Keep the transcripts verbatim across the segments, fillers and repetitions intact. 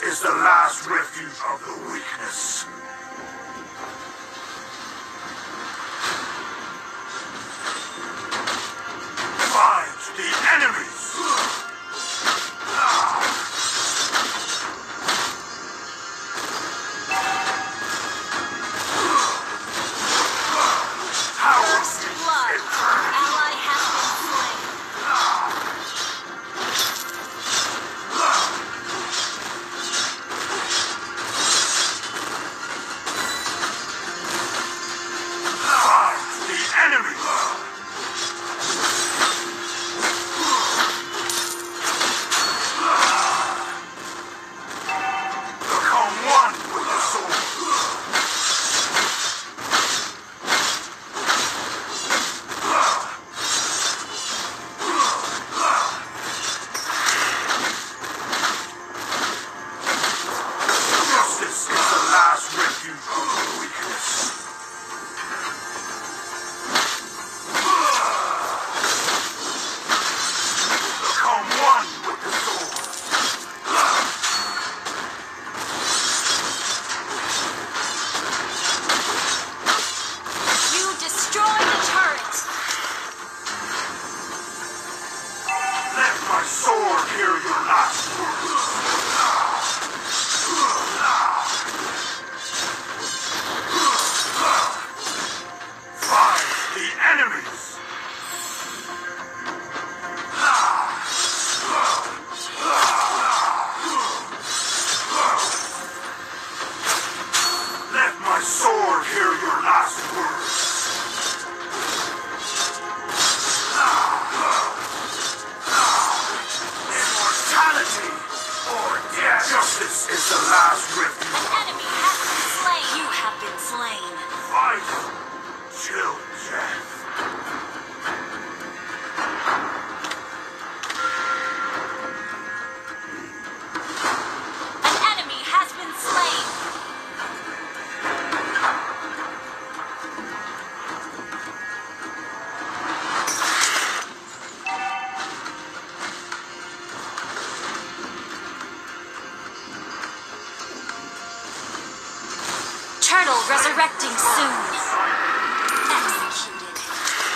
is the last refuge of the weakness. Find the enemies! First blood. Ally has been slain. Find the enemies! Become one with the sword. Justice is the last refuge of the weakness. Become one with the sword. You destroy the turret. Let my sword hear your last words. Find the enemies! Let my sword hear your last words. Immortality or death. Justice is the last refuge. An enemy has been slain. You have been slain. Fight till death. An enemy has been slain. Turtle resurrecting soon. Executed.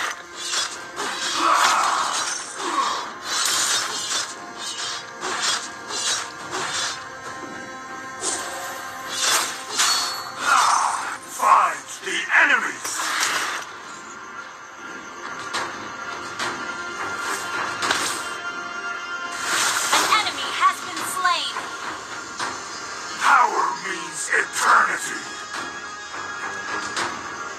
Find the enemies. An enemy has been slain. Power means eternity.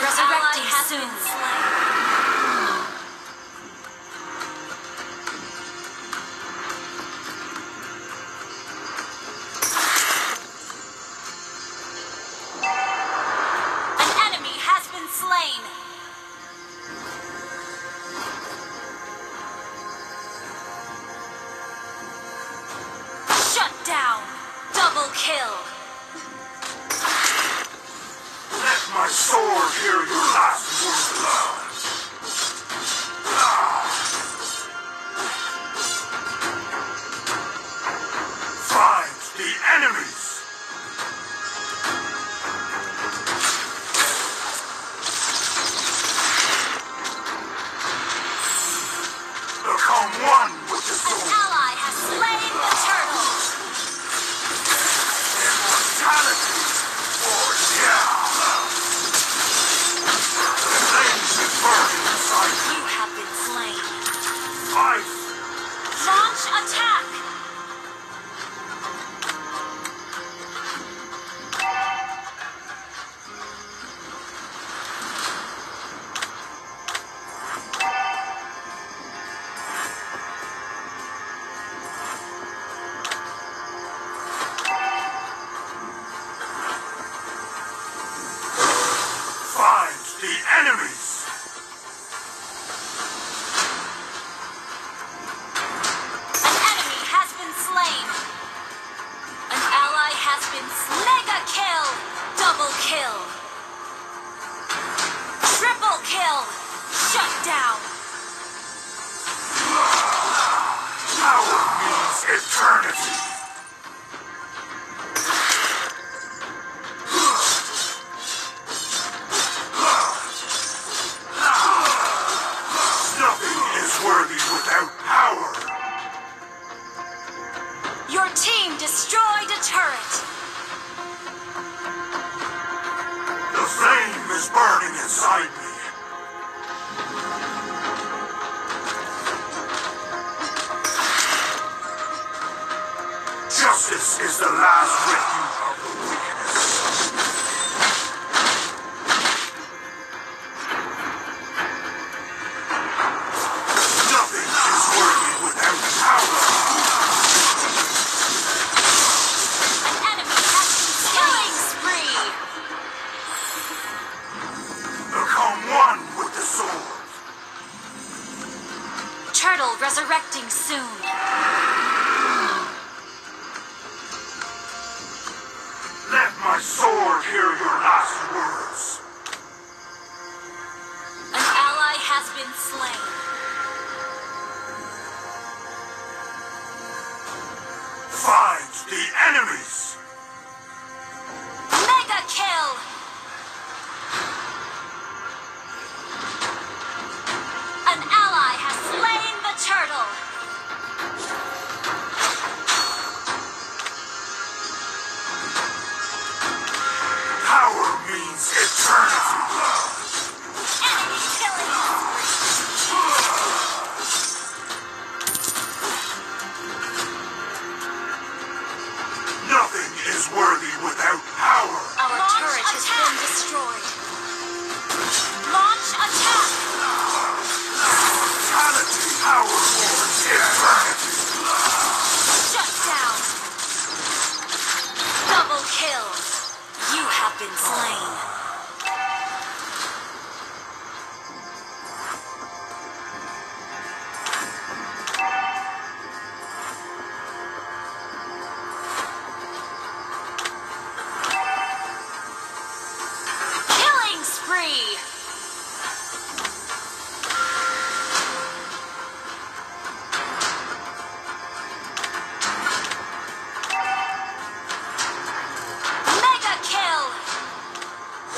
Resurrecting soon. An enemy has been slain. Shut down. Double kill. Let my sword hear your last word. Find the enemies. Become one with the An sword. ally has slain the turtle. Immortality or death. The flames that burn inside you. You have been slain. Fight. Launch attack. Find the enemies. An enemy has been slain. An ally has been slain. Mega kill. Double kill. Triple kill. Shut down. Power means eternity. Nothing is worthy without power. Your team destroyed a turret. The flame is burning inside me. Justice is the last refuge of the weakness. Nothing is worthy without power. An enemy has been killing spree. Become one with the sword. Turtle resurrecting soon. Let my sword hear your last words. An ally has been slain. Find the enemies. Mega kill. An ally has slain the turtle. Power means eternity. Enemy killing spree. Nothing is worthy without power. Our Launch turret has attack. been destroyed. Launch attack. Mortality. Power means eternity. Shut down. Double kill. You have been slain. Killing spree. Mega kill.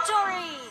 Victory!